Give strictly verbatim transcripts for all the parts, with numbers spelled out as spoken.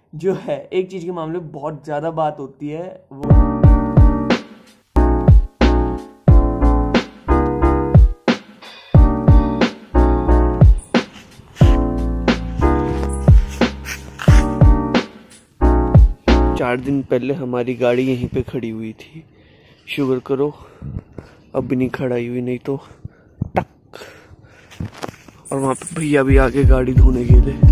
जो है एक चीज के मामले में बहुत ज्यादा बात होती है वो चार दिन पहले हमारी गाड़ी यहीं पे खड़ी हुई थी। शुक्र करो अब भी नहीं खड़ाई हुई, नहीं तो टक। और वहां पे भैया भी आगे गाड़ी धोने के लिए।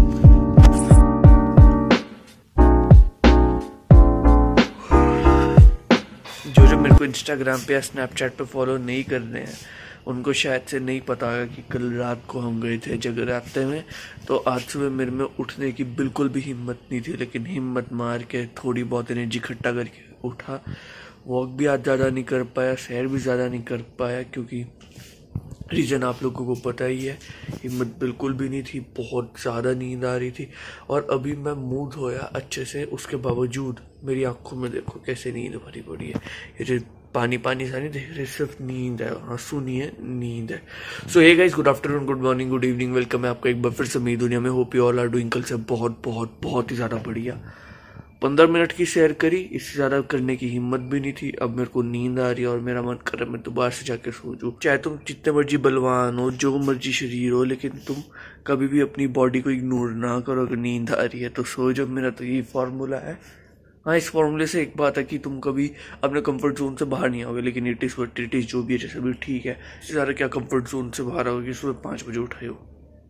जो जो मेरे को इंस्टाग्राम पे या स्नैपचैट पे फॉलो नहीं कर रहे हैं उनको शायद से नहीं पता होगा कि कल रात को हम गए थे जगराते में। तो आज सुबह मेरे में उठने की बिल्कुल भी हिम्मत नहीं थी, लेकिन हिम्मत मार के थोड़ी बहुत एनर्जी इकट्ठा करके उठा। वॉक भी आज ज़्यादा नहीं कर पाया, सैर भी ज़्यादा नहीं कर पाया, क्योंकि रीज़न आप लोगों को पता ही है। हिम्मत बिल्कुल भी नहीं थी, बहुत ज़्यादा नींद आ रही थी। और अभी मैं मुँह धोया अच्छे से, उसके बावजूद मेरी आंखों में देखो कैसे नींद भरी पड़ी है। ये जो पानी पानी सा नहीं देख रहे, सिर्फ नींद है। हाँ सुनी है, नींद है। सो hey guys, good afternoon, good morning, good evening, welcome है आपका एक बार फिर से मेरी दुनिया में। Hope you all are doing. कल से बहुत बहुत बहुत ही ज़्यादा बढ़िया पंद्रह मिनट की सैर करी, इससे ज़्यादा करने की हिम्मत भी नहीं थी। अब मेरे को नींद आ रही है और मेरा मन कर रहा है मैं दोबारा से जाके सो जाऊँ। चाहे तुम जितने मर्जी बलवान हो, जो मर्जी शरीर हो, लेकिन तुम कभी भी अपनी बॉडी को इग्नोर ना करो। अगर नींद आ रही है तो सो जाओ। मेरा तो यही फॉर्मूला है। हाँ, इस फॉर्मूले से एक बात है कि तुम कभी अपने कंफर्ट जोन से बाहर नहीं आओगे, लेकिन it is what it is, जो भी है जैसे भी ठीक है। इससे ज़्यादा क्या कंफर्ट जोन से बाहर आओगे कि सुबह पाँच बजे उठाए हो।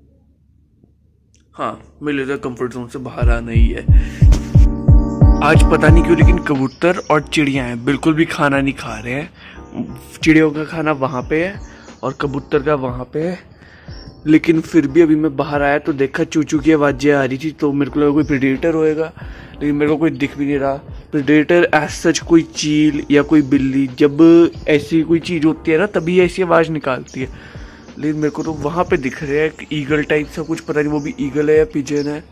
हाँ, मेरे लिए कंफर्ट जोन से बाहर आना ही है। आज पता नहीं क्यों, लेकिन कबूतर और चिड़िया हैं बिल्कुल भी खाना नहीं खा रहे हैं। चिड़ियों का खाना वहाँ पे है और कबूतर का वहाँ पे है। लेकिन फिर भी अभी मैं बाहर आया तो देखा चूचू की आवाज़ें आ रही थी, तो मेरे को लगा कोई प्रेडेटर होएगा, लेकिन मेरे को कोई दिख भी नहीं रहा। प्रेडेटर एज सच कोई चील या कोई बिल्ली, जब ऐसी कोई चीज़ होती है ना तभी ऐसी आवाज़ निकालती है। लेकिन मेरे को तो वहाँ पे दिख रहा है एक ईगल टाइप सा कुछ, पता नहीं वो भी ईगल है या पिजन है।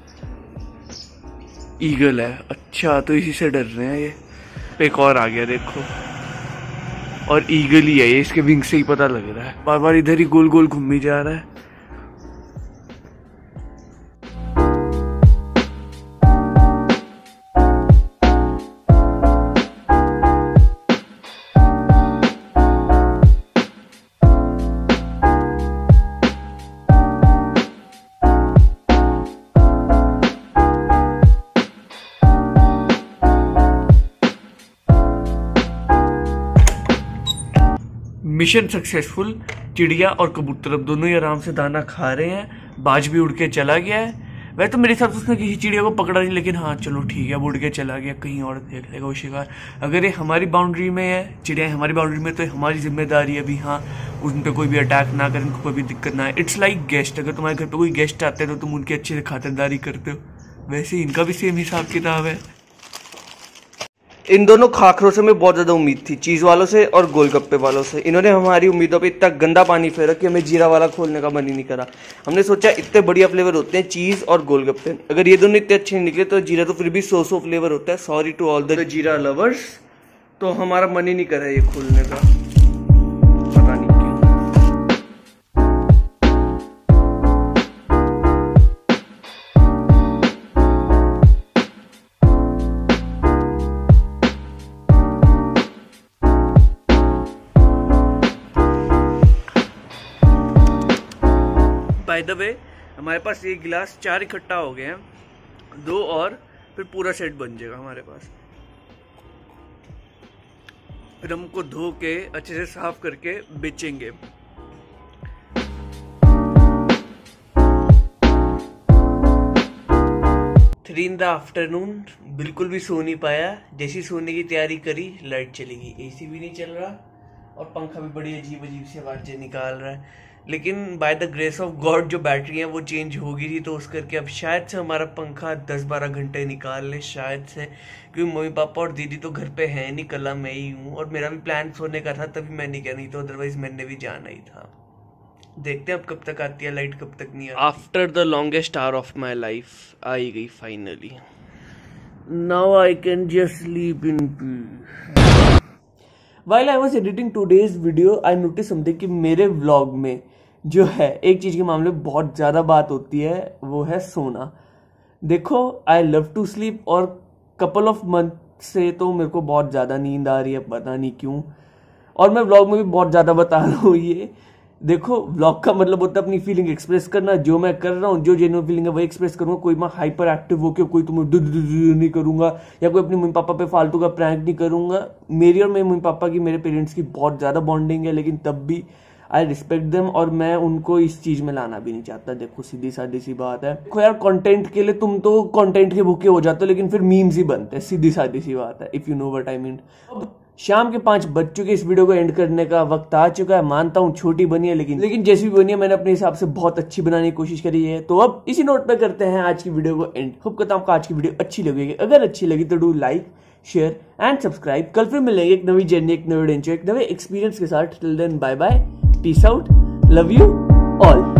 ईगल है, अच्छा, तो इसी से डर रहे हैं ये। एक और आ गया देखो, और ईगल ही है ये, इसके विंग से ही पता लग रहा है। बार बार इधर ही गोल गोल घूम ही जा रहा है। Mission successful. चिड़िया और कबूतर अब दोनों ही आराम से दाना खा रहे हैं। बाज भी उड़ के चला गया है। वैसे तो मेरे हिसाब से उसने किसी चिड़िया को पकड़ा नहीं, लेकिन हाँ चलो ठीक है, अब उड़ के चला गया, कहीं और देख लेगा वो शिकार। अगर ये हमारी बाउंड्री में है, चिड़िया हमारी बाउंड्री में, तो हमारी जिम्मेदारी है भी हाँ उन पर कोई भी अटैक ना करें, उनको कोई भी दिक्कत ना है। इट्स लाइक गेस्ट, अगर तुम्हारे घर पर कोई गेस्ट आते हैं तो तुम उनकी अच्छे से खातिरदारी करते हो, वैसे इनका भी सेम हिसाब किताब है। इन दोनों खाखरों से हमें बहुत ज़्यादा उम्मीद थी, चीज़ वालों से और गोलगप्पे वालों से। इन्होंने हमारी उम्मीदों पे इतना गंदा पानी फेरा कि हमें जीरा वाला खोलने का मन ही नहीं करा। हमने सोचा इतने बढ़िया फ्लेवर होते हैं चीज़ और गोलगप्पे, अगर ये दोनों इतने अच्छे नहीं निकले तो जीरा तो फिर भी सौ सौ फ्लेवर होता है। Sorry to all the jeera lovers, तो हमारा मन ही नहीं करा ये खोलने का, पता नहीं क्यों। बाय द वे, हमारे पास ये गिलास चार इकट्ठा हो गए हैं, दो और फिर पूरा सेट बन जाएगा हमारे पास। फिर हमको धो के अच्छे से साफ करके बेचेंगे। थ्री इन द आफ्टरनून, बिल्कुल भी सो नहीं पाया। जैसी सोने की तैयारी करी लाइट चली गई, एसी भी नहीं चल रहा और पंखा भी बड़ी अजीब अजीब सी आवाज़ें निकाल रहा है। लेकिन by the grace of God जो बैटरी है वो चेंज होगी थी, तो उस करके अब शायद से हमारा पंखा दस बारह घंटे निकाल ले, शायद से, क्योंकि मम्मी पापा और दीदी तो घर पे हैं नहीं, कल मैं ही हूँ। और मेरा भी प्लान सोने का था, तभी मैंने क्या, नहीं तो अदरवाइज मैंने भी जाना ही था। देखते हैं अब कब तक आती है लाइट, कब तक नहीं आती। After the longest hour of my life आई गई finally. Now I can just sleep in peace. While I was editing today's video, I noticed something कि मेरे व्लॉग में जो है एक चीज़ के मामले में बहुत ज़्यादा बात होती है, वो है सोना। देखो आई लव टू स्लीप और कपल ऑफ मंथ से तो मेरे को बहुत ज़्यादा नींद आ रही है, पता नहीं क्यों। और मैं व्लॉग में भी बहुत ज़्यादा बता रहा हूँ ये। देखो व्लॉग का मतलब होता है अपनी फीलिंग एक्सप्रेस करना। जो मैं कर रहा हूँ, जो जेन्युइन फीलिंग है वही एक्सप्रेस करूंगा। कोई मैं हाइपर एक्टिव होकर कोई तुम्हें नहीं करूंगा या कोई अपने मम्मी पापा पे फालतू का प्रैंक नहीं करूंगा। मेरी और मेरे मम्मी पापा की, मेरे पेरेंट्स की बहुत ज़्यादा बॉन्डिंग है, लेकिन तब भी आई रिस्पेक्ट देम और मैं उनको इस चीज में लाना भी नहीं चाहता। देखो सीधी सादी सी बात है। देखो यार कंटेंट के लिए तुम तो कंटेंट के भूखे हो जाते हो, लेकिन फिर मीम्स ही बनते हैं। सीधी सादी सी बात है, if you know what I mean. शाम के पांच बज चुके, इस वीडियो को एंड करने का वक्त आ चुका है। मानता हूँ छोटी बनी है, लेकिन लेकिन जैसी भी बनी है मैंने अपने हिसाब से बहुत अच्छी बनाने की कोशिश करी है। तो अब इसी नोट पे करते हैं आज की वीडियो को एंड। होप करता हूँ आपको आज की वीडियो अच्छी लगेगी। अगर अच्छी लगी तो do like, share and subscribe. कल फिर मिलेंगे एक नवी जर्नी, एक नवे एडवेंचर, एक नवे एक्सपीरियंस के साथ। Till then bye bye, peace out, love you all.